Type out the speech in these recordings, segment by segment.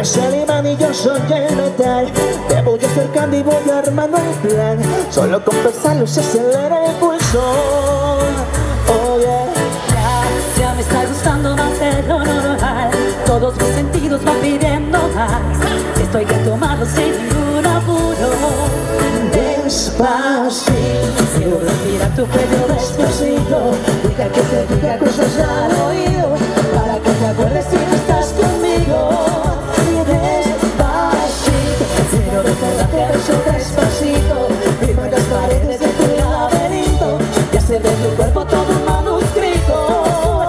eres el imán y yo soy el metal. Te voy acercando y voy armando el plan. Solo con pensarlo se acelera el pulso. Oh yeah. Ya me está gustando más de lo normal. Todos mis sentidos van pidiendo más. Estoy que tomado sin ningún apuro. Despacito, quiero respirar tu cuello despacito. Deja que te diga cosas al oído, para que te acuerdes si no estás conmigo. Despacito, quiero recordarte eso despacito. Firma las paredes de tu laberinto y hacer de tu cuerpo todo un manuscrito.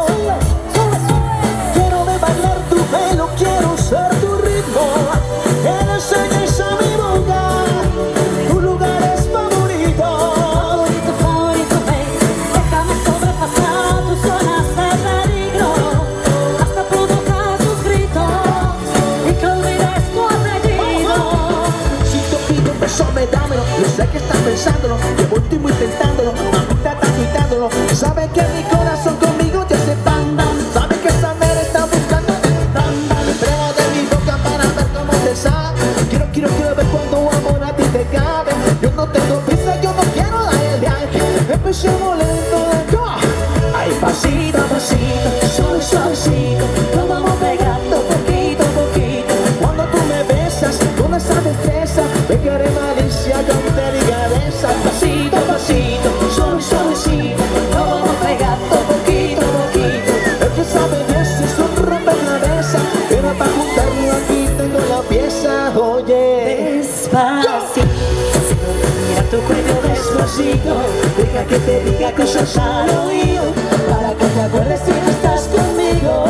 quiero de bailar tu pelo, quiero ser tu ritmo. Que le enseñes a mi boca tu lugar es favorito. Favorito, favorito, baby. Déjame sobrepasar tus zonas de peligro, hasta provocar tus gritos y que olvides tu apellido. Si te pido un beso, dámelo. Yo sé que estás pensándolo, llevo un tiempo intentándolo. Mamita está gritándolo. Sabe que mi corazón conmigo te hace bam bam. Sabe que esa nena está buscando bam bam. Me entrego de mi boca para ver cómo te sabe. Quiero ver cuando amor a ti te cabe. Yo no tengo prisa, yo no quiero dar el viaje. Empecemos lento, lento. Ay, pasito a pasito, suave, suavecito. Nos vamos pegando poquito a poquito. Cuando tú me besas con esa destreza, pegaré malicia con delicadeza. Pasito a pasito, suave, suavecito. Nos vamos pegando poquito a poquito. El que sabe de eso es un rompecabezas. Pero para juntarlo aquí tengo la pieza. Oye, Despacito, mira tu cuello despacito. Deja que te diga cosas al oído, para que te acuerdes si no estás conmigo.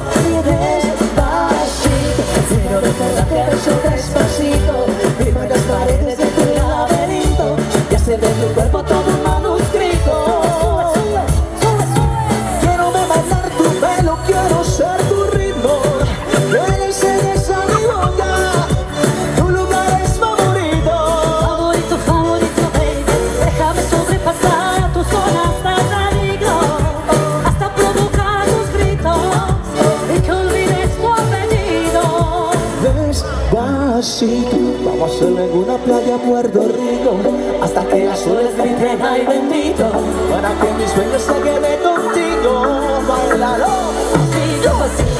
Despacito, quiero recordarte eso despacito. Firma las paredes de tu laberinto y hacer de tu cuerpo todo un manuscrito. quiero de bailar tu pelo, quiero ser tu ritmo. Que le enseñes a mi boca tu lugar es favorito. Favorito, favorito, baby. Déjame sobrepasar tus zonas de peligro, hasta provocar tus gritos y que olvides tu apellido. Despacito, vamos a hacerlo en una playa Puerto Rico, hasta que las olas griten ay bendito, para que mis sueños se queden contigo. Bailalo. Pasito, pasito.